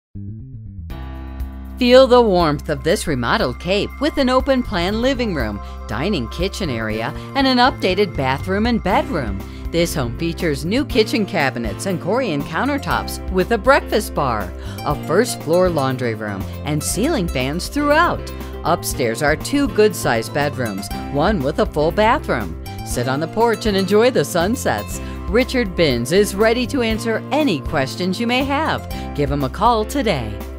Feel the warmth of this remodeled Cape with an open-plan living room, dining kitchen area, and an updated bathroom and bedroom. This home features new kitchen cabinets and Corian countertops with a breakfast bar, a first-floor laundry room, and ceiling fans throughout. Upstairs are 2 good-sized bedrooms, one with a full bathroom. Sit on the porch and enjoy the sunsets. Richard Binns is ready to answer any questions you may have. Give him a call today.